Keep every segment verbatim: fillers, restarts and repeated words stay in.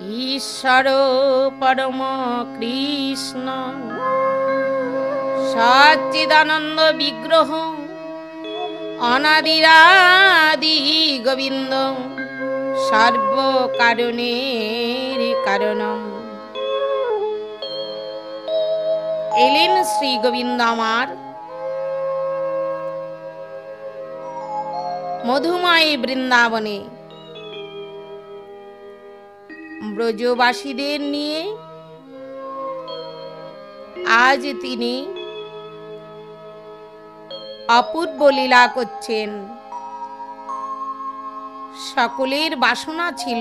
ঈশ্বর পরম কৃষ্ণ সচ্চিদানন্দ বিগ্রহ অনাদিরাদি গোবিন্দ সর্ব কারণের কারণ। এলেন শ্রী গোবিন্দ আমার মধুময় বৃন্দাবনে ব্রজবাসীদের নিয়ে। আজ তিনি অপূর্ব লীলা করছেন। সকলের বাসনা ছিল,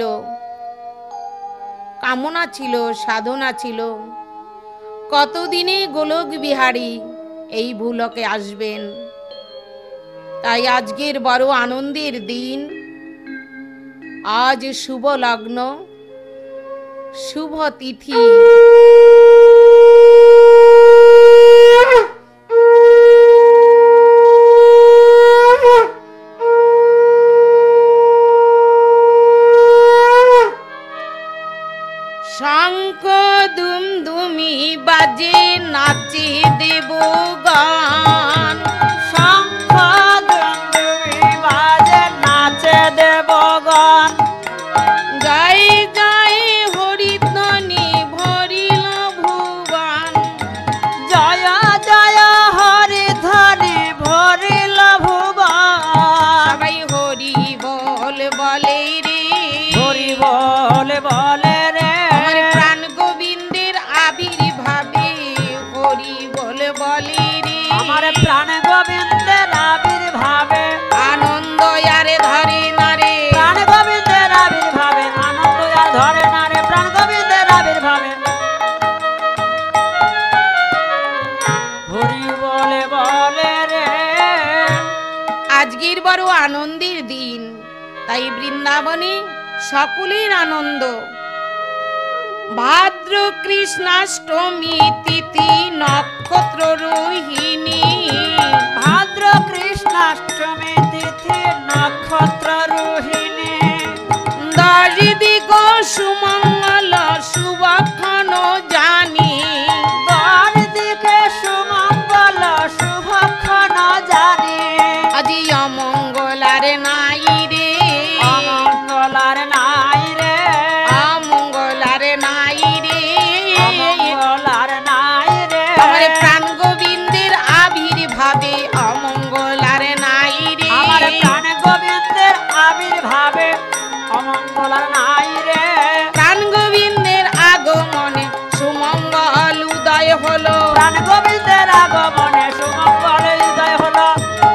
কামনা ছিল, সাধনা ছিল, কতদিনে গোলক বিহারী এই ভূলোকে আসবেন। তাই আজকের বড় আনন্দের দিন। আজ শুভ লগ্ন, শুভ তিথি। শঙ্খ দুমদুমি বাজে নাচে দেবগণ। শঙ্খ দুমদুমি বাজে নাচে দেবগণ। জয় জয় হরিধ্বনি ভরিল ভুবন। জয় জয় হরিধ্বনি ভরিল ভুবন। সবাই হরি বল বলে রে, হরি বল বলে রে। আমার প্রাণ গোবিন্দের আবির্ভাবে হরি বল বলে রে। আমার প্রাণ গোবিন্দের আবির্ভাবে আনন্দ আরে ধরে না রে। প্রাণ গোবিন্দের আবির্ভাবে আনন্দ আর ধরে না রে। প্রাণ গোবিন্দের আবির্ভাবে হরি বলে বলে রে। আজকের বড় আনন্দের দিন। তাই বৃন্দাবনে সকলের আনন্দ। ভাদ্র কৃষ্ণাষ্টমী তিথি নক্ষত্র রোহিণী। ভাদ্র কৃষ্ণাষ্টমী তিথি নক্ষত্র রোহিণী। দশ দিগ সুমঙ্গল শুভক্ষণ জানি। দশ দিকে সুমঙ্গল শুভক্ষণ জানি। আজি অমঙ্গলার নাই রে, অমঙ্গলার নাই রে। অমঙ্গলার নাই রে। অমঙ্গলার নাই রে। আমার প্রাণ গোবিন্দের আবির্ভাবে অমঙ্গলার নাই রে। আমার প্রাণ গোবিন্দের আবির্ভাবে অমঙ্গলার নাই রে। প্রাণ গোবিন্দের আগমনে সুমঙ্গল উদয় হলো। প্রাণ গোবিন্দের আগমনে সুমঙ্গল উদয় হলো।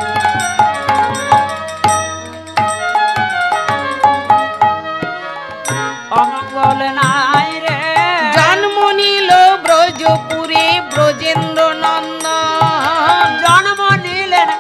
অমঙ্গল নাই রে। জন্ম নিল ব্রজপুরে ব্রজেন্দ্র নন্দন। জন্ম নিলেন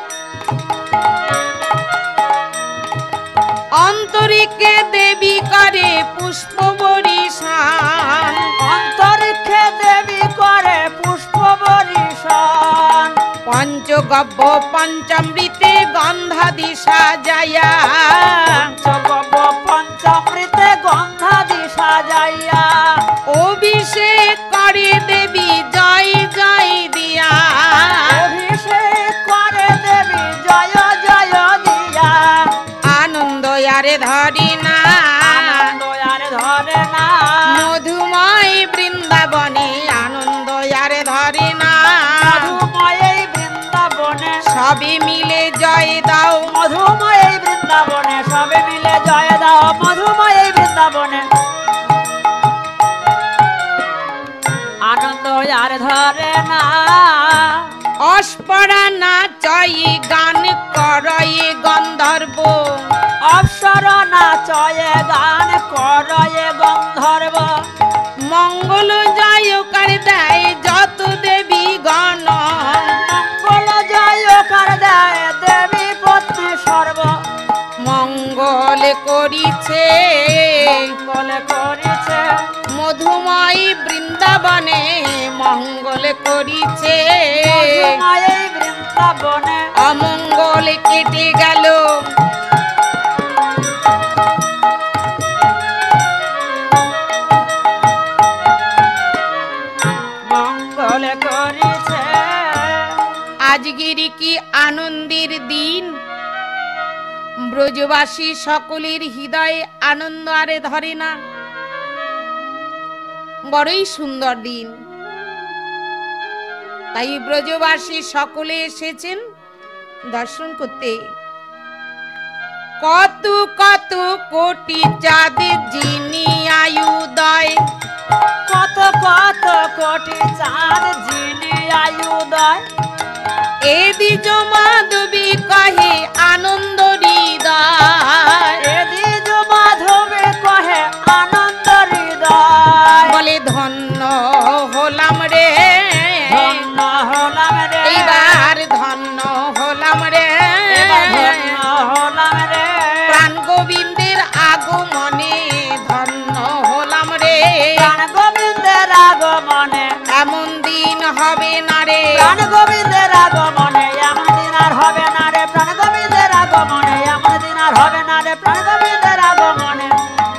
অন্তরিকে দেবী করে পুষ্প বরিশান। অন্তরিক্ষে দেবী করে পুষ্প বরিশান। পঞ্চগব্য পঞ্চামৃতে গন্ধাদি সাজায়া। পঞ্চগব্য পঞ্চামৃতে গন্ধাদি সাজাইয়া। অভিষেক করে দেবী জয় জয় দিয়া। অভিষেক করে দেবী জয় জয় দিয়া। আনন্দ আরে ধরি না, আনন্দ আর ধরে না। মধুময় বৃন্দাবনে আনন্দ আরে ধরি না। মধুময় এই বৃন্দাবনে সবে মিলে জয় দাও। মধুময় এই বৃন্দাবনে সবে মিলে জয় দাও। মধুময় এই বৃন্দাবনে আনন্দ আর ধরে না। অস্পরা নাচয় গান করয়ে গন্ধর্ব। অপসর নাচয়ে গান করয়ে গন্ধর্ব। মঙ্গল জয়কার দেয় যত দেবী গণ। মঙ্গল জয়কার দেয় দেবী পত্নী সর্ব। মঙ্গল করিছে, মঙ্গল করিছে মধুময় বৃন্দাবনে মঙ্গল করিছে। মধুময় এই বৃন্দাবনে অমঙ্গল কেটে গেল। ব্রজবাসী সকলের হৃদয়ে আনন্দ আরে ধরে না। বড়ই সুন্দর দিন, তাই ব্রজবাসী সকলে এসেছেন দর্শন করতে। কত কত কোটি চাঁদের যিনি আয়ুদয়, কত কত কোটি চাঁদ যিনি আয়ুদয়, এ দ্বিজ মাধবী কহে আনন্দ হৃদয়, এ দ্বিজ মাধবী কহে আনন্দ হৃদয়। বলে ধন্য হলাম রে, ধন্য হলাম রে, এইবার ধন্য হলাম রে, এবার ধন্য হলাম রে, প্রাণ গোবিন্দের আগমনে ধন্য হলাম রে। প্রাণ গোবিন্দের আগমনে এমন দিন হবে না রে, প্রাণ গোবিন্দের আগমনে এমন দিন আর হবে না রে, প্রাণ গোবিন্দের আগমনে এমন দিন আর হবে না রে, প্রাণ গোবিন্দের আগমনে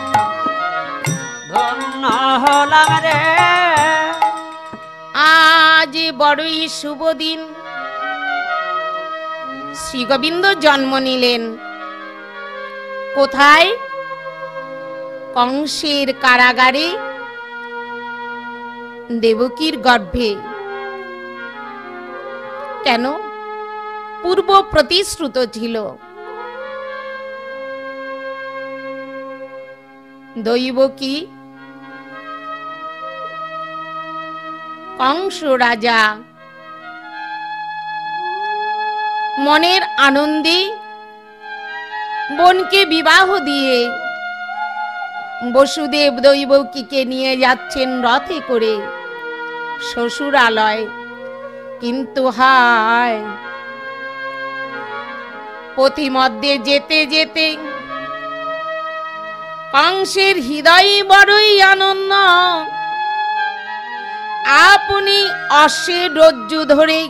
ধন্য হলাম রে। আজ বড়ই শুভ দিন, শ্রী গোবিন্দ জন্ম নিলেন কোথায়? কংসের কারাগারে, দেবকীর গর্ভে। কেন? পূর্ব প্রতিশ্রুত ছিল। দৈবকী কংস রাজা মনের আনন্দে বোনকে বিবাহ দিয়ে বসুদেব দৈবকীকে নিয়ে যাচ্ছেন রথে করে শ্বশুরালয়। কিন্তু হায়, পথিমধ্যে যেতে যেতে কংসের হৃদয়ে বড়ই আনন্দ। আপনি অশ্বের রজ্জু ধরে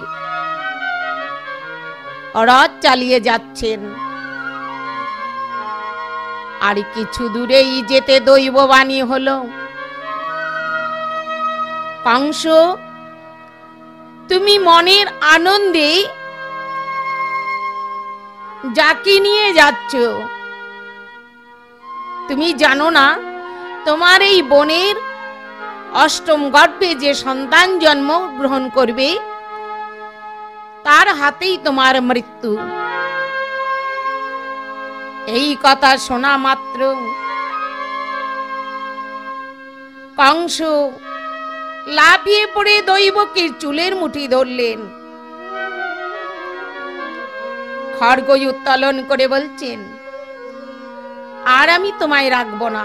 রথ চালিয়ে যাচ্ছেন, আর কিছু দূরেই যেতে দৈববাণী হলো, কংস তুমি মনের আনন্দে যাকে নিয়ে যাচ্ছ, তুমি জানো না তোমার এই বোনের অষ্টম গর্ভে যে সন্তান জন্ম গ্রহণ করবে তার হাতেই তোমার মৃত্যু। এই কথা শোনা মাত্র কংস লাফিয়ে পড়ে দৈবকীর চুলের মুঠি ধরলেন, খড়গ উত্তোলন করে বলছেন, আর আমি তোমায় রাখবো না।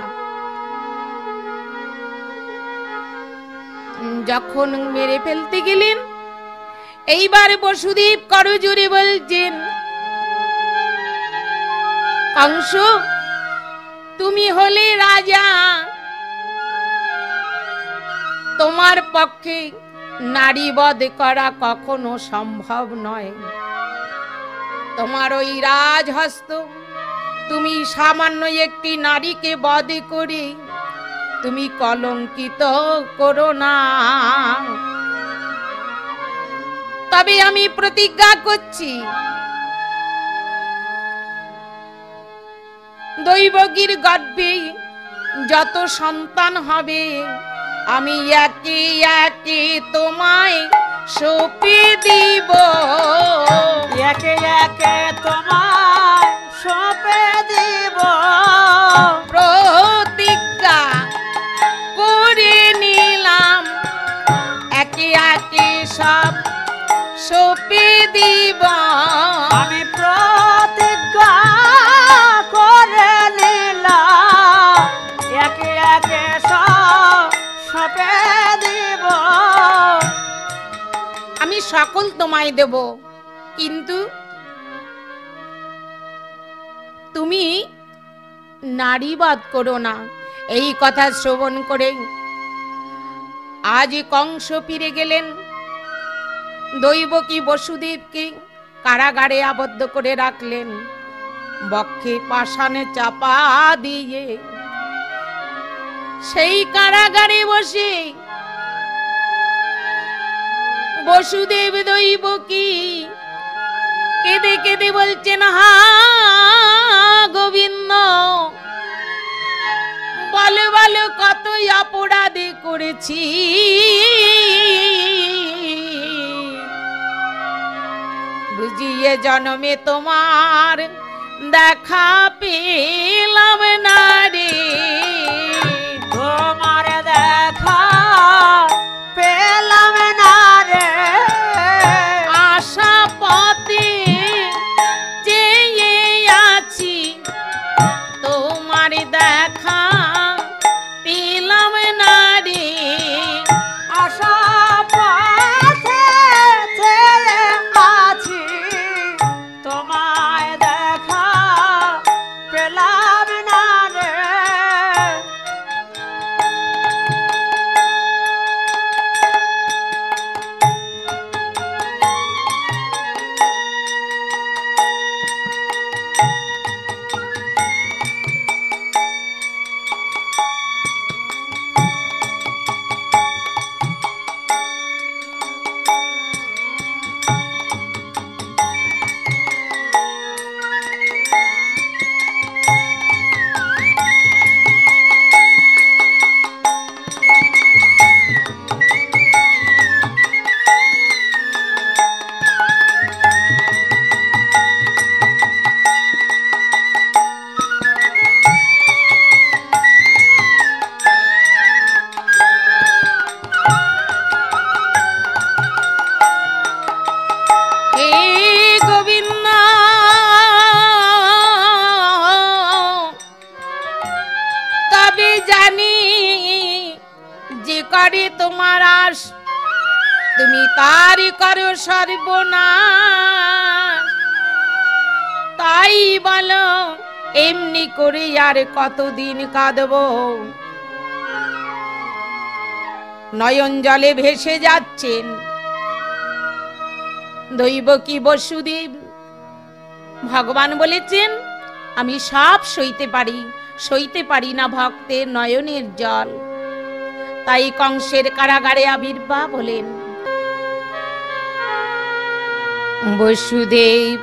যখন মেরে ফেলতে গেলেন, এইবার বসুদেব করজোরে বলছেন, কংস তুমি হলে রাজা, তোমার পক্ষে নারী বধ করা কখনো সম্ভব নয়। তোমার ওই রাজহস্ত, তুমি সামান্য একটি নারীকে বধ করে তুমি কলঙ্কিত করো না। তবে আমি প্রতিজ্ঞা করছি, দৈবকীর গর্ভে যত সন্তান হবে আমি একে একে তোমায় সঁপে দিব, একে একে তোমায় সঁপে দিব। প্রতিজ্ঞা করে নিলাম একে একে সব সঁপে দিব। আমি প্রতিজ্ঞা করে নিলাম একে একে সব সঁপে দিব। আমি সকল তোমায় দেব, কিন্তু তুমি নারীবাদ করো না। এই কথা শ্রবণ করে আজ কংস ফিরে গেলেন, দৈবকী বসুদেবকে কারাগারে আবদ্ধ করে রাখলেন, বক্ষে পাষাণে চাপা দিয়ে। সেই কারাগারে বসে বসুদেব দৈবকী কেঁদে কেঁদে বলছেন, হা গোবিন্দ বলো বলো কত অপরাধী করেছি, বুঝিয়ে জন্মে তোমার দেখা পেলাম না রে, তোমার দেখা পেলাম না রে, আশা পথে চেয়ে আছি তোমার দেখা পেলাম না রে, আশা পথে চেয়ে আছি তোমায় দেখা পেলাম না রে। তোমার আশ তুমি তারই করো সর্বনাশ, তাই বলো এমনি করে আর কতদিন কাঁদবো, নয়ন জলে ভেসে যাচ্ছেন দৈবকী বসুদেব। ভগবান বলেছেন আমি সব সইতে পারি, সইতে পারি না ভক্তের নয়নের জল, তাই কংসের কারাগারে আবির্ভাব হলেন বসুদেব।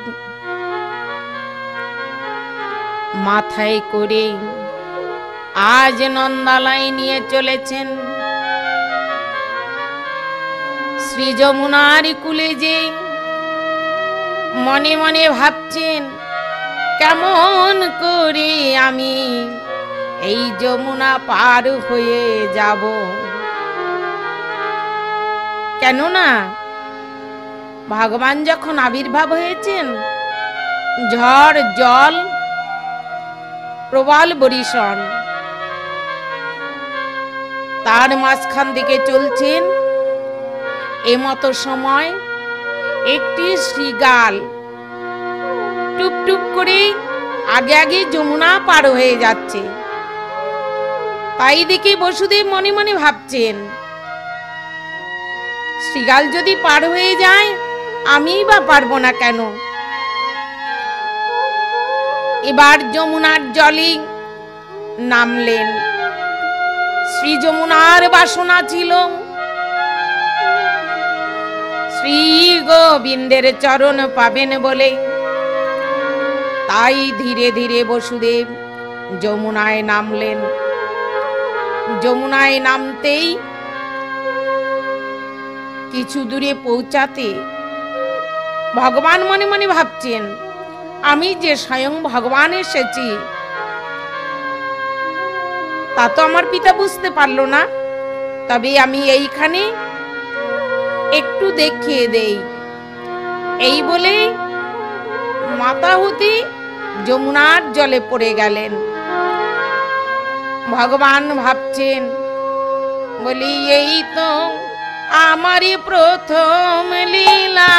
মাথায় করে আজ নন্দালয় নিয়ে চলেছেন, শ্রী যমুনার কুলে যে মনে মনে ভাবছেন কেমন করে আমি এই যমুনা পার হয়ে যাব, কেননা ভগবান যখন আবির্ভাব হয়েছেন ঝড় জল প্রবল বর্ষণ, তার মাঝখান থেকে চলছেন, এমতো সময় একটি শৃগাল টুপ টুপ করে আগে আগে যমুনা পার হয়ে যাচ্ছে, তাই দেখে বসুদেব মনে মনে ভাবছেন শৃগাল যদি পার হয়ে যায় আমি বা পারবো না কেন। এবার যমুনার জলে নামলেন, শ্রী যমুনার বাসনা ছিল শ্রী গোবিন্দের চরণ পাবেন বলে, তাই ধীরে ধীরে বসুদেব যমুনায় নামলেন। যমুনায় নামতেই কিছু দূরে পৌঁছাতে ভগবান মনে মনে ভাবছেন আমি যে স্বয়ং ভগবান এসেছি তা তো আমার পিতা বুঝতে পারলো না, তবে আমি এইখানে একটু দেখিয়ে দেই। এই বলে মাতাহুতি যমুনার জলে পড়ে গেলেন। ভগবান ভাবছেন বলি এই তো আমারই প্রথম লীলা,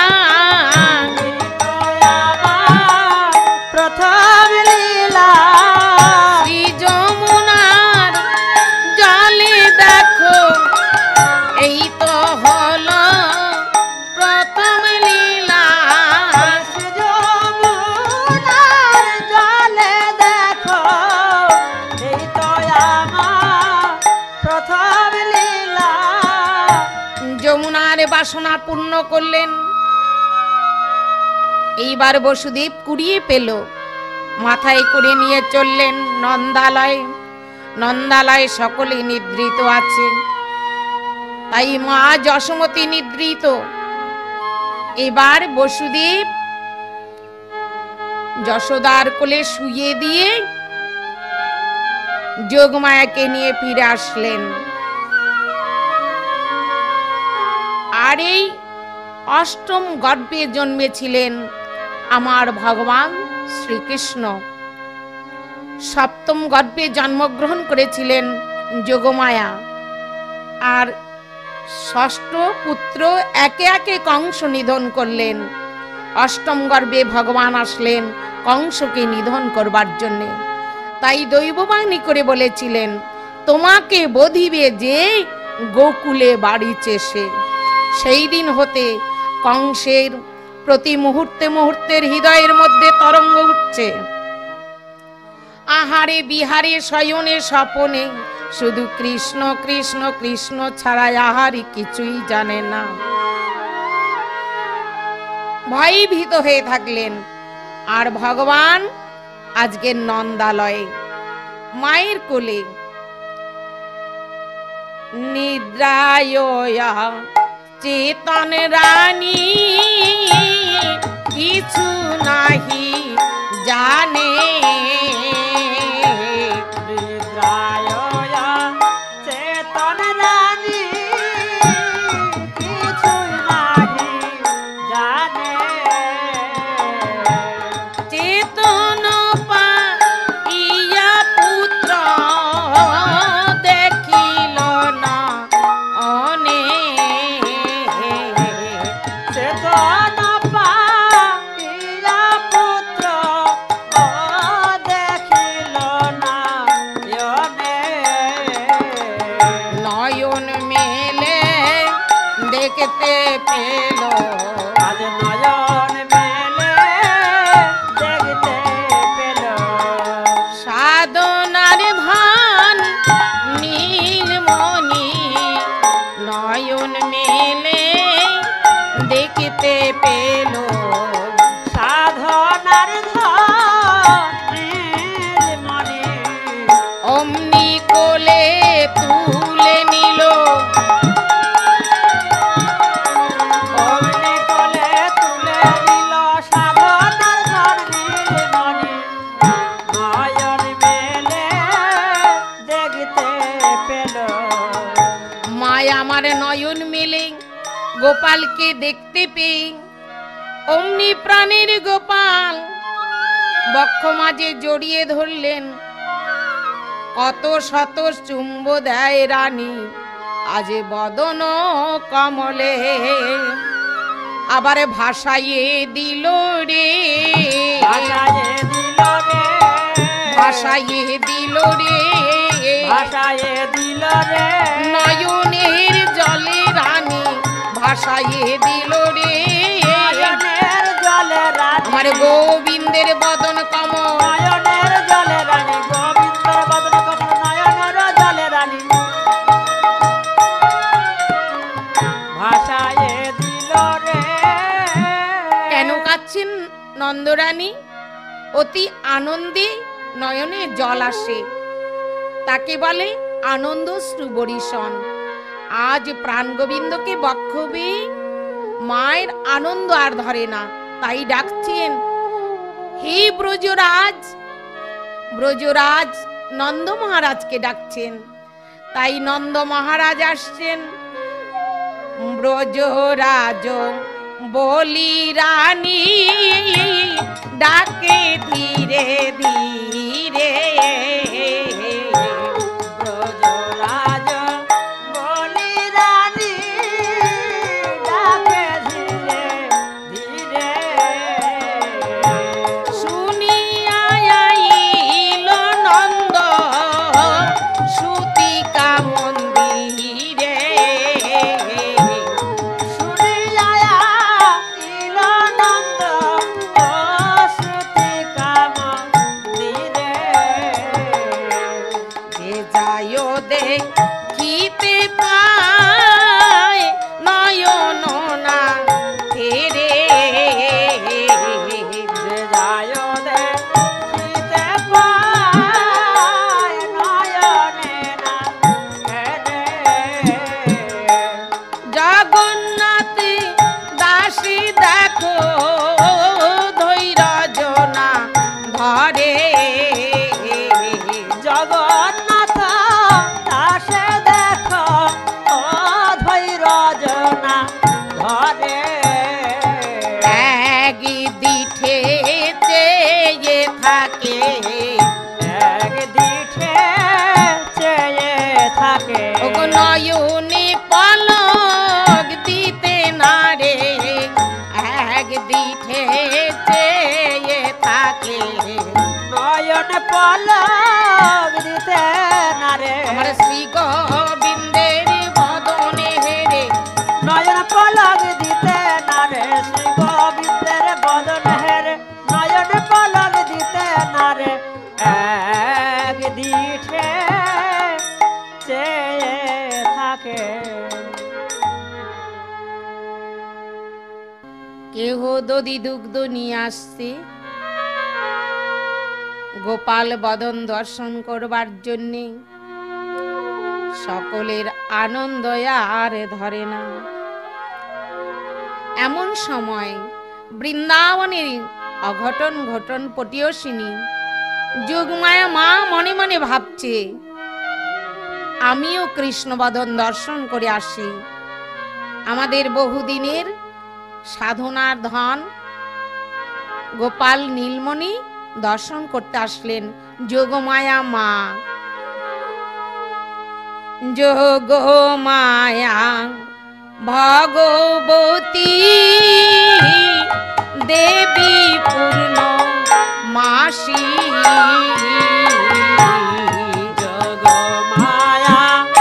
প্রথম লীলা শ্রী যমুনার জলে দেখো এই তো হলো প্রথম লীলা, শ্রী যমুনার জলে দেখো এই তো আমার প্রথম লীলা। যমুনার বাসনা পূর্ণ করলেন। এইবার বসুদেব কুড়িয়ে পেল মাথায় করে নিয়ে চললেন নন্দালয়ে। নন্দালয়ে সকলে নিদ্রিত আছে, তাই মা যশোমতী নিদ্রিত। এবার বসুদেব যশোদার কোলে শুয়ে দিয়ে যোগমায়াকে নিয়ে ফিরে আসলেন। আর এই অষ্টম গর্ভে জন্মেছিলেন আমার ভগবান শ্রীকৃষ্ণ। সপ্তম গর্ভে জন্মগ্রহণ করেছিলেন যোগমায়া। আর ষষ্ঠ পুত্র একে একে কংস নিধন করলেন। অষ্টম গর্ভে ভগবান আসলেন কংসকে নিধন করবার জন্যে। তাই দৈববাণী করে বলেছিলেন, তোমাকে বধিবে যে গোকুলে বাড়িছে সে। সেই দিন হতে কংসের প্রতি মুহূর্তে মুহূর্তের হৃদয়ের মধ্যে তরঙ্গ উঠছে। আহারে বিহারে শয়নে স্বপনে শুধু কৃষ্ণ কৃষ্ণ কৃষ্ণ ছাড়া আহারি কিছুই জানে না। ভয়ে ভীত হয়ে থাকলেন। আর ভগবান আজকে নন্দালয়ে মায়ের কোলে নিদ্রায় চেতন রানী কিছু নাহি জানে। চেতন রানী কিছু নাহি জানে। চেতন পাইয়া পুত্র দেখিল না অনে। চেতন পাইয়া পুত্র দেখিল না অনে। নয়ন মেলে দেখতে পেল, আজ নয়ন মেলে দেখতে পেল। সাধনার ভান নীলমণি নয়ন মেলে দেখতে পেল। সাধনার নীলমণি অমনি কোলে তুলে নিল, অমনি কোলে তুলে দিল। সাধনার নীলমণি নয়ন মেলে দেখতে পেল। মায়া আমার নয়ন মেলে গোপালকে দেখতে পেয়ে অমনি প্রাণের গোপাল বক্ষ মাঝে জড়িয়ে ধরলেন। কত শত চুম্ব দেয় রানী আজ বদন কমলে। আবার ভাসাইয়ে দিল রে, ভাসায়ে দিল রে, ভাসাইয়ে দিল রে, ভাসায়ে দিল রে। নয়নের জলে রানী ভাসাইয়ে দিল রে। নয়নের জলে রানী, আমার গোবিন্দের বদন কমল, নয়নের জলে রানী, গোবিন্দের বদন কমল। নয়নের জলে রানী ভাসায়ে দিল রে। কেন কাঁদছেন নন্দরানী? অতি আনন্দে নয়নে জল আসে, তাকে বলে আনন্দশ্রু বরিশন। আজ প্রাণ গোবিন্দকে বক্ষবে মায়ের আনন্দ আর ধরে না, তাই ডাকছেন হে ব্রজরাজ। ব্রজরাজ নন্দ মহারাজকে ডাকছেন। তাই নন্দ মহারাজ আসছেন। ব্রজরাজ বলি রানী ডাকে ধীরে ধীরে। ব্রজরাজ বলি রানী ডাকে ধীরে ধীরে। শুনিয়া আইল নন্দ সুতিকা মন্দিরে। শুনিয়া আইল নন্দ সুতিকা মন্দিরে। যে যায় দেখিতে পায় নয়ন না ফেরে। যে যায় দেখিতে নয়নে পলক দিতে না রে এক দিঠে চেয়ে থাকে নয়ন পলক দিতে না রে আমার শ্রী গোবিন্দের বদনে হেরে নয়ন পলক দিতে না রে শ্রী গোবিন্দের বদন হেরে নয়ন পলক দিতে না রে এক দিঠে চেয়ে থাকে কেহ দধি দুগ্ধ নিয়ে আসছে গোপাল বদন দর্শন করবার জন্যে সকলের আনন্দ আর ধরে না। এমন সময় বৃন্দাবনের অঘটন ঘটন পটিয়সিনী যোগমায়া মা মনে মনে ভাবছে আমিও কৃষ্ণবদন দর্শন করে আসি। আমাদের বহুদিনের সাধনার ধন গোপাল নীলমণি দর্শন করতে আসলেন যোগমায়া মা। যোগমায়া ভগবতী দেবী পূর্ণ মাসি যোগমায়া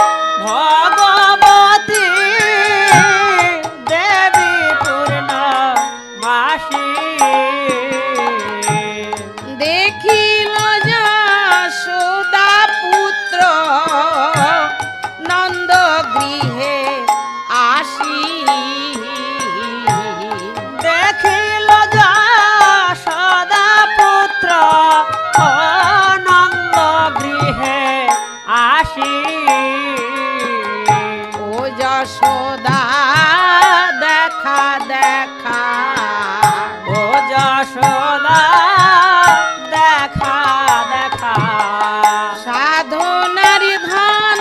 ভগবতী দেবী পূর্ণ মাসি দেখিল যশোদা পুত্র নন্দ গৃহে আসি দেখিল যশোদা পুত্র নন্দ গৃহে আসি ও যশোদা দেখা দেখা ও যশোদা দেখা দেখা সাধনার ধন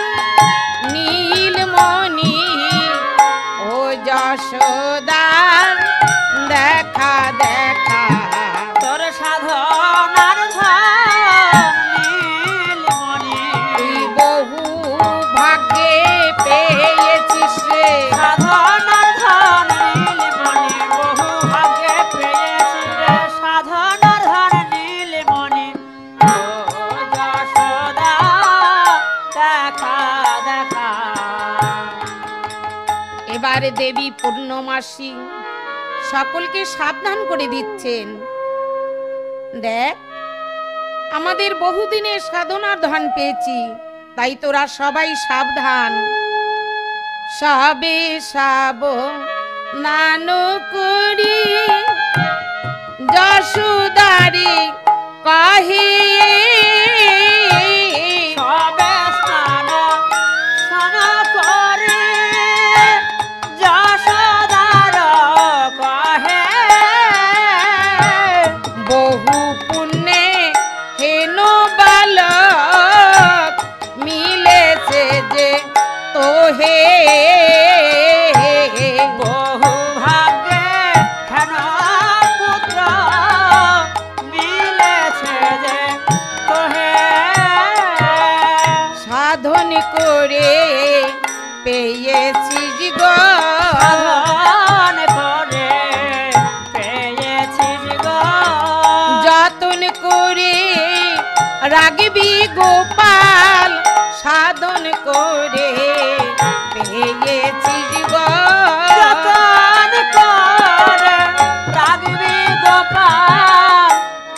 নীলমণি ও যশোদা দেখা দেখা তোর সাধনার ধন নীলমণি তুই বহু ভাগ্যে পেয়েছিস রে সাধনার ধন নীলমণি বহু ভাগ্যে পেয়েছি রে সাধনার ধন নীলমণি ও যশোদা দেখা দেখা এবার দেবী পূর্ণমাসী সকলকে সাবধান করে দিচ্ছেন দেখ আমাদের বহুদিনের সাধনার ধন পেয়েছি তাই তোরা সবাই সাবধান সবে সাবধান করি যশোদারি কহে সবে স্নান স্নান করে যশোদার কহে বহু পুণ্যে হেন বালক মিলেছে যে তোহে বহু ভাগ্যে হেন পুত্র মিলেছে যে তোহে সাধন করে পেয়েছিস গো সাধন করে পেয়েছিস গো যতন করে রাগবি গোপাল সাধন করে পেয়েছিস গো যতন করে রাগবি গোপাল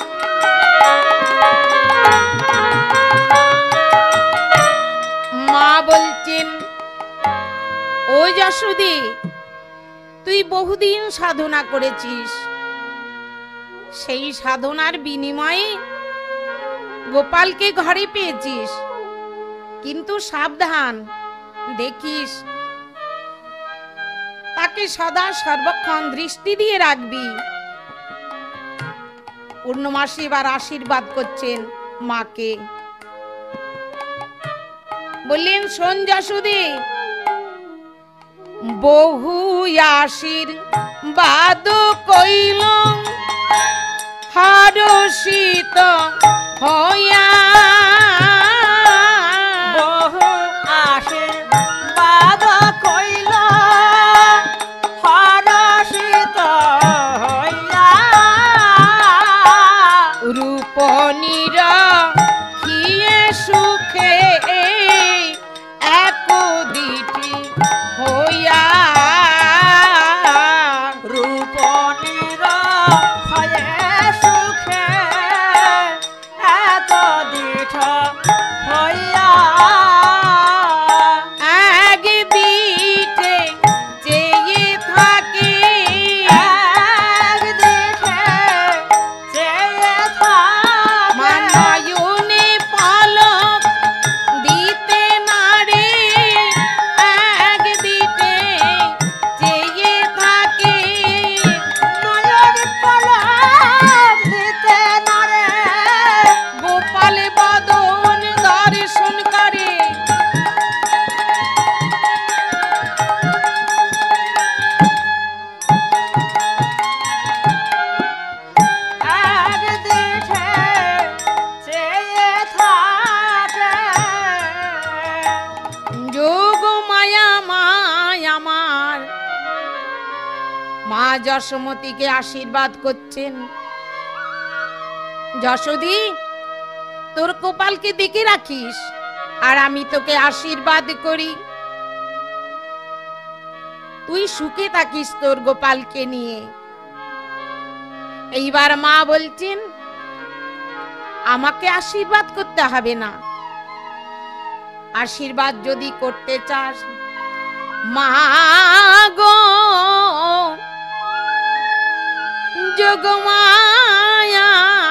মা বলছেন ও যশোদী তুই বহুদিন সাধনা করেছিস সেই সাধনার বিনিময়ে গোপালকে ঘরে পেয়েছিস কিন্তু সাবধান দেখিস তাকে সদা সর্বক্ষণ দৃষ্টি দিয়ে রাখবি। পূর্ণমাসী এবার আশীর্বাদ করছেন মাকে বললেন শোন যশোদী বহু আশীর্বাদ কইল হরষিত হইয়া বহু আশীর্বাদ মা যশোমতীকে আশীর্বাদ করছেন, যশোদী তোর গোপালকে দেখে রাখিস, আর আমি তোকে আশীর্বাদ করি তুই সুখে থাকিস তোর গোপালকে নিয়ে। এইবার মা বলছেন আমাকে আশীর্বাদ করতে হবে না, আশীর্বাদ যদি করতে চাস মা গো যোগমায়া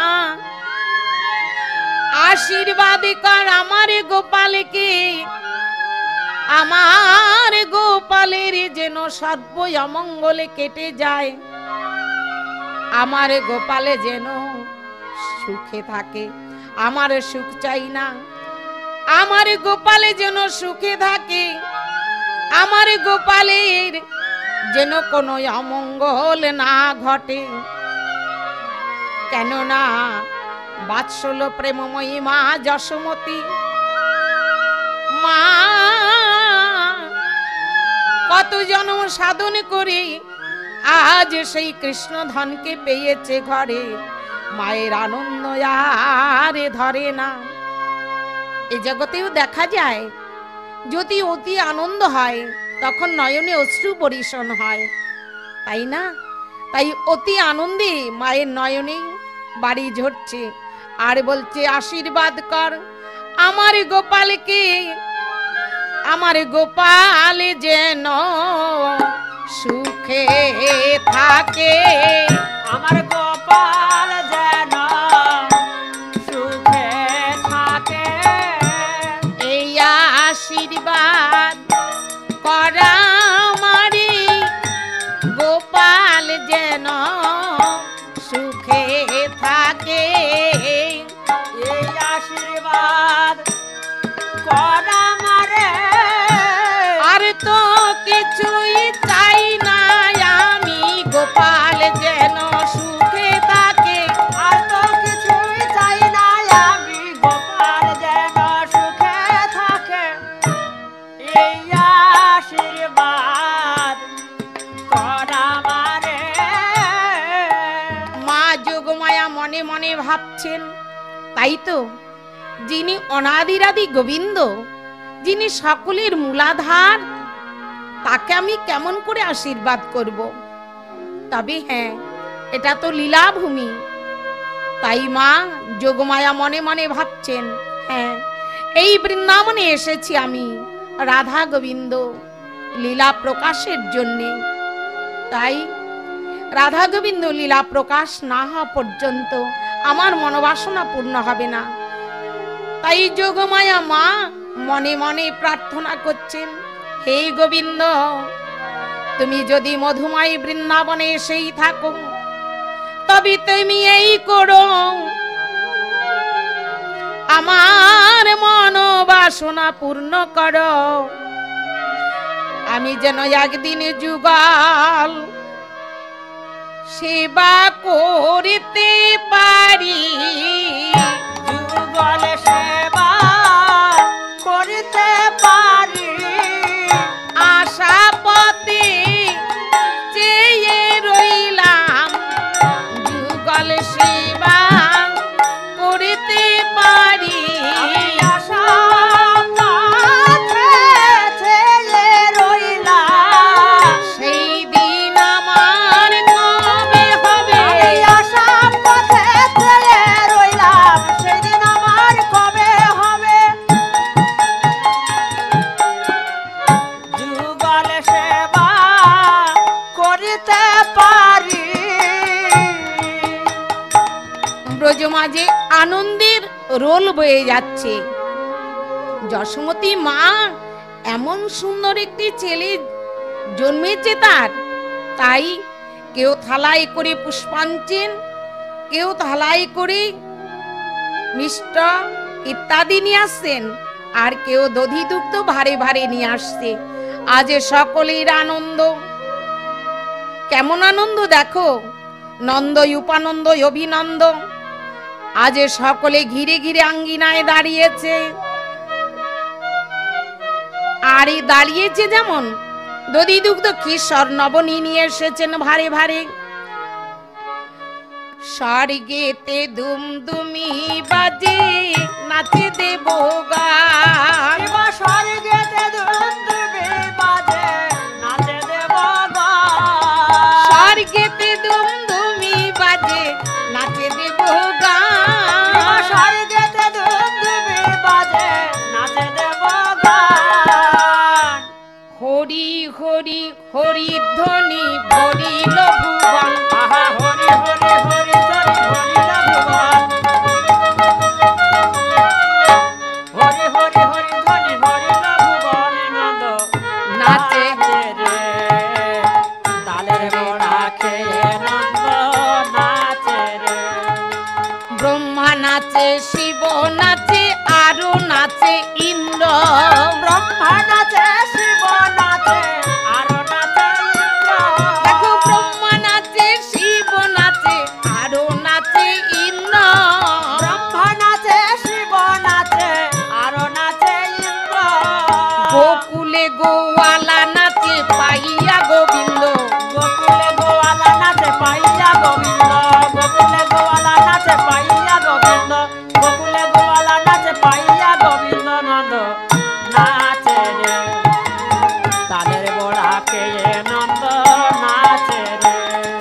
আশীর্বাদ কর আমার গোপালকে, আমার গোপালের যেন সর্ব অমঙ্গলে কেটে যায়, আমার গোপালে যেন সুখে থাকে। আমার সুখ চাই না, আমার গোপালে যেন সুখে থাকে, আমার গোপালের যেন কোনো অমঙ্গল না ঘটে। কেননা বাৎসল্য প্রেমময়ী মা যশোমতী মা কত জন্ম সাধন করে আজ সেই কৃষ্ণ ধনকে পেয়েছে ঘরে, মায়ের আনন্দ আর ধরে না। এ জগতেও দেখা যায় যদি অতি আনন্দ হয় তখন নয়নে অশ্রু বর্ষণ হয়, তাই না? তাই অতি আনন্দে মায়ের নয়নে বাড়ি ঝরছে আর বলছে আশীর্বাদ কর আমার গোপালকে, আমার গোপাল যেন সুখে থাকে, আমার গোপাল যেন সুখে থাকে। এই আশীর্বাদ করা আমারে গোপাল যেন সুখে থাকে, এই আশীর্বাদ করা আমারে। আর তো কিছুই চাই না আমি গোপাল যেন সুখে থাকে, আর তো কিছুই চাই না আমি গোপাল যেন সুখে থাকে। এই আশীর্বাদ করা আমারে। মা যোগমায়া মনে মনে ভাবছেন তাই তো, যিনি অনাদিরাদি গোবিন্দ, যিনি সকলের মূলাধার, তাকে আমি কেমন করে আশীর্বাদ করব? তবে হ্যাঁ, এটা তো লীলাভূমি। তাই মা যোগমায়া মনে মনে ভাবছেন হ্যাঁ, এই বৃন্দাবনে এসেছি আমি রাধা গোবিন্দ লীলা প্রকাশের জন্যে। তাই রাধা গোবিন্দ লীলা প্রকাশ না হওয়া পর্যন্ত আমার মনোবাসনা পূর্ণ হবে না। তাই যোগমায়া মা মনে মনে প্রার্থনা করছেন, হে গোবিন্দ, তুমি যদি মধুময় বৃন্দাবনে এসেই থাকো তবে তুমি এই করো, আমার মনোবাসনা পূর্ণ করো, আমি যেন একদিন যুগল সেবা করিতে পারি, যুগল সেবা করিতে পারি। আশা পথে চেয়ে রইলাম যুগল সেবা করিতে পারি। আমি আশা পথে চেয়ে রইলাম, সেই দিন আমার কবে হবে? আমি আশা পথে চেয়ে রইলাম, সেদিন আমার কবে হবে? যুগল সেবা করিতে পারি। ব্রজমাঝে আনন্দের রোল বয়ে যাচ্ছে। যশোমতী মা এমন সুন্দর একটি ছেলে জন্মেছে তার, তাই কেউ থালায় করে পুষ্পাঞ্চল, কেউ থালায় করে মিষ্ট ইত্যাদি নিয়ে আসছেন, আর কেউ দধি দুগ্ধ ভারে ভারে নিয়ে আসছে। আজ সকলের আনন্দ, কেমন আনন্দ দেখো, নন্দ উপানন্দ অভিনন্দ। আজ সকলে ঘিরে ঘিরে আঙ্গিনায় দাঁড়িয়েছে, আর এই দাঁড়িয়েছে যেমন দধি দুগ্ধ কিশোর নবনী নিয়ে এসেছেন ভারে ভারে। স্বর্গেতে দুমদুমি বাজে নাচে দেব গান। স্বর্গেতে দুমদুমি বাজে নাচে দেব গান। স্বর্গেতে দুমদুমি বাজে নাচে দেব গান। স্বর্গেতে দুমদুমি বাজে নাচে দেব গান। হরি হরি হরি ধ্বনি ভরিল ভুবন। আহা হরি হরি হরি ধ্বনি ভরিল ভুবন। হরি হরি হরি ধ্বনি ভরিল ভুবন। নন্দ নাচে রে তালের বড়া খেয়ে নন্দ নাচে রে। ব্রহ্মা নাচে, শিব নাচে, আরো নাচে ইন্দ্র। ব্রহ্মা নাচে, শিব নাচে, আরো নাচে ইন্দ্র। দেখো ব্রহ্মা নাচে, শিব নাচে, আরো নাচে ইন্দ্র। ব্রহ্মা নাচে, শিব নাচে, আরো নাচে ইন্দ্র। গোকুলে গোয়ালা নাচে পাইয়া গোবিন্দ। গোকুলে গোয়ালা নাচে পাইয়া গোবিন্দ। গোকুলে গোয়ালা নাচে পাইয়া গোবিন্দ। গোকুলে গোয়ালা নাচে পাইয়া গোবিন্দ। নন্দ নাচে রে তালের বড়া খেয়ে নন্দ নাচে রে।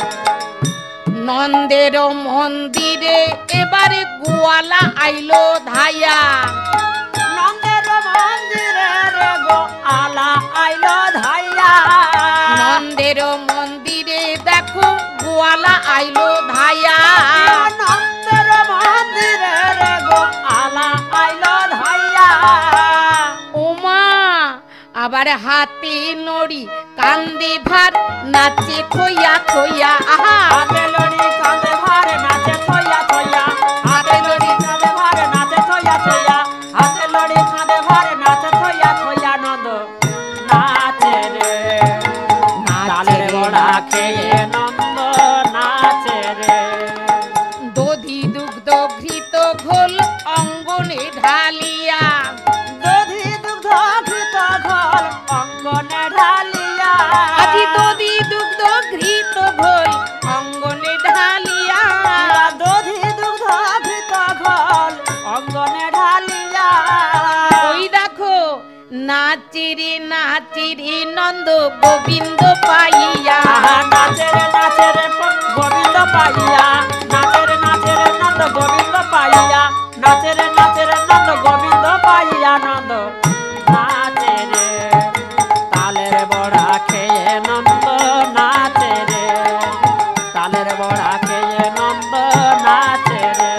নন্দের মন্দিরে এবারে গোয়ালা আইলো ধাইয়া। নন্দের মন্দিরে রে গোয়ালা আইলো ধাইয়া। নন্দের মন্দিরে দেখো গোয়ালা আইলো ধাইয়া। নন্দের মন্দিরে রে গোয়ালা আইলো ধাইয়া। ওমা আবার হাতে নড়ি কান্দে ভার নাচে থইয়া থইয়া। আহা হাতে লড়ি কাঁধে ভারে নাচে থইয়া থইয়া। হাতে লড়ি কাঁধে ভারে নাচে থইয়া থইয়া। হাতে লড়ি কাঁধে ভারে নাচে থইয়া থইয়া। নন্দ নাচে রে তালের বড়া খেয়ে নন্দ নাচে রে। দধি দুগ্ধ ঘৃত ঘোল অঙ্গনে ঢালিয়া। দধি দুগ্ধ ঘৃত ঘোল অঙ্গনে ঢালিয়া। আজি দধি দুগ্ধ ঘৃত ঘোল অঙ্গনে ঢালিয়া। দধি দুগ্ধ ঘৃত ঘোল অঙ্গনে ঢালিয়া। ওই দেখো নাচে রে নাচে রে নন্দ গোবিন্দ পাইয়া। আহা নাচে রে নাচে রে গোবিন্দ পাইয়া। নাচে রে নাচে রে নন্দ গোবিন্দ পাইয়া। নাচে রে নাচে রে নন্দ গোবিন্দ পাইয়া। নন্দ নাচে রে তালের বড়া খেয়ে নন্দ নাচে রে। তালের বড়া খেয়ে নন্দ নাচে রে।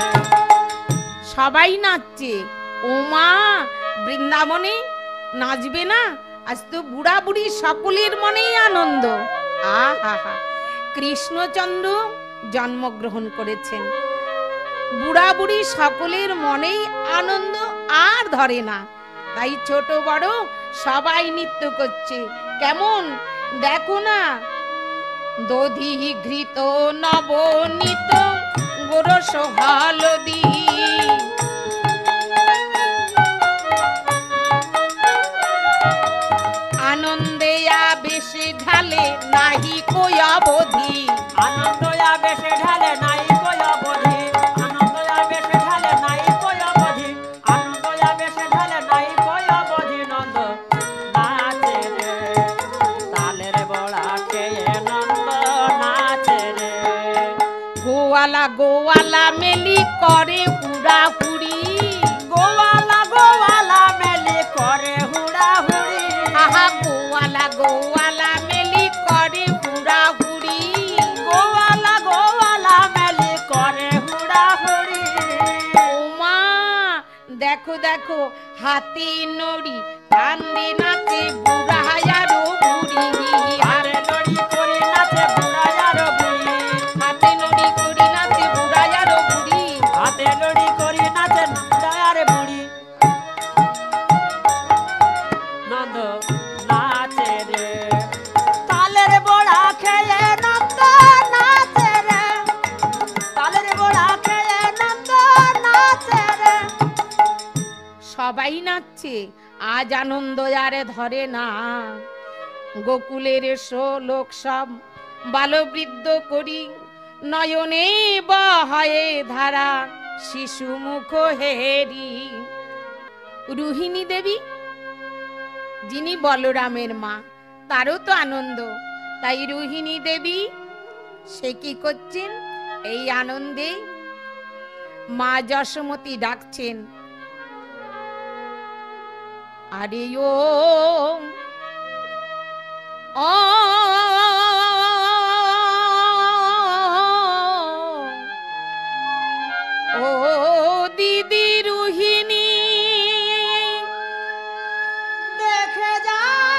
সবাই নাচছে। ওমা বৃন্দাবনে নাচবে না? আজ তো বুড়া বুড়ি সকলের মনেই আনন্দ। আহা হা কৃষ্ণচন্দ্র জন্মগ্রহণ করেছেন। বুড়া বুড়ি সকলের মনেই আনন্দ আর ধরে না। তাই ছোট বড় সবাই নৃত্য করছে। কেমন দেখো না, দধি ঘৃত নবনীত গোরস হলদি। আনন্দে আবেশে ঢালে নাহি কই অবধি। আনন্দ আবেশে ঢালে নাই কই অবধি। আনন্দ আবেশে ঢালে নাই কই অবধি। আনন্দ আবেশে ঢালে নাই কই অবধি। নন্দ নাচে রে তালের বড়া খেয়ে নন্দ নাচে রে। গোয়ালা গোয়ালা মেলি করে হুড়া হুড়ি। গোয়ালা গোয়ালা মেলি করে হুড়া হুড়ি। আহা গোয়ালা গোয়ালা মেলি করে হুড়া হুড়ি। গোয়ালা গোয়ালা মেলি করে হুড়া হুড়ি। ওমা দেখো দেখো হাতে নড়ি কান্দে নাচে বুড়া আরো বুড়ি। আরে লড়ি করে নাচে বুড়া আরো বুড়ি। হাতে নড়ি করি নাচে বুড়া আরো বুড়ি। হাতে লড়ি করি নাচে বুড়া আরে বুড়ি। নন্দ নাচে রে তালের বড়া খেয়ে নন্দ নাচে রে। তালের বড়া খেয়ে নন্দ নাচে রে। সবাই নাচছে, আজ আনন্দ আরে ধরে না। গোকুলের লোক সব বালবৃদ্ধ করি, নয়নে বহায়ে ধারা শিশু মুখ হেরি। রোহিণী দেবী যিনি বলরামের মা, তারও তো আনন্দ, তাই রোহিণী দেবী সে কি করছেন, এই আনন্দে মা যশোমতী ডাকছেন, আরে ও ও ও দিদি রোহিণী দেখে যা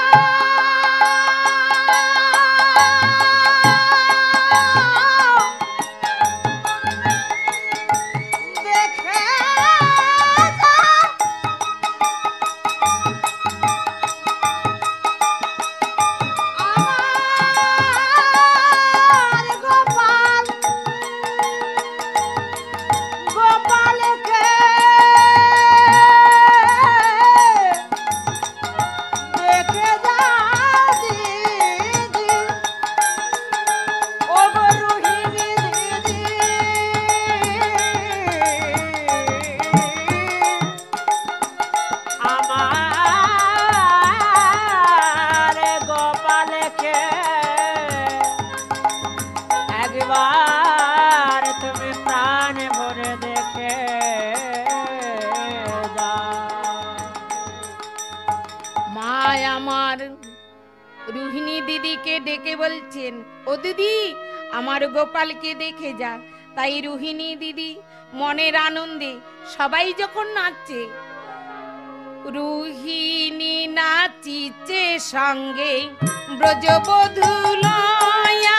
রোহিণী দিদিকে ডেকে বলছেন, ও দিদি আমার গোপালকে দেখে যা। তাই রোহিণী দিদি মনের আনন্দে সবাই যখন নাচছে, রোহিণী নাচিছে সঙ্গে ব্রজবধূ লয়া,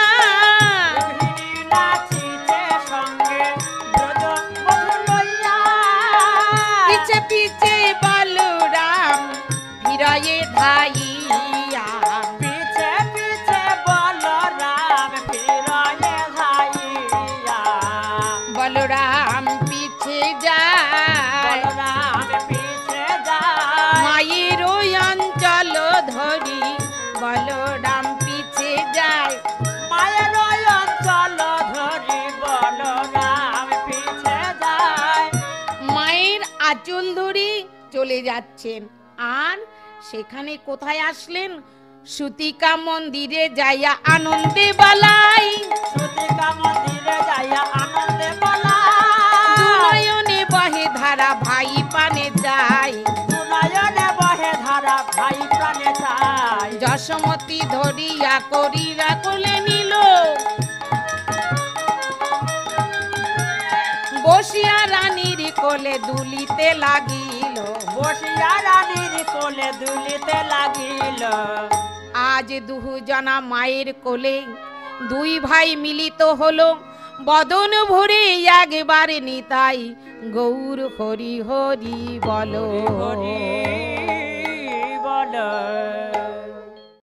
পিছে পিছে বলরাম ফিরায়ে ধাইয়া, পিছে পিছে বলরাম ফিরায়ে ধাইয়া, বলরাম পিছে যায়, বলরাম পিছে যায়, মায়ের ওই অঞ্চল ধরি বলরাম পিছে যায়, মায়ের ওই অঞ্চল ধরি বলরাম পিছে যায়, মায়ের আঁচল ধরে চলে যাচ্ছেন। আর সেখানে কোথায় আসলেন, সুতিকা মন্দিরে যাইয়া আনন্দে বালাই, সুতিকা মন্দিরে যাইয়া আনন্দে বালাই, নয়নে বহে ধারা ভাই পানে চাই, নয়নে বহে ধারা ভাই প্রাণে চাই, যশোমতী ধরিয়া করিয়া কোলে নিল, বসিয়া রানীর কোলে দুলিতে লাগিল, বসিয়া রানীর কোলে দুলিতে লাগিল, আজ দুহু জনা মায়ের কোলে দুই ভাই মিলিত হলো, বদন ভরে একবারে নিতাই গৌর হরি হরি বলো হরি বল।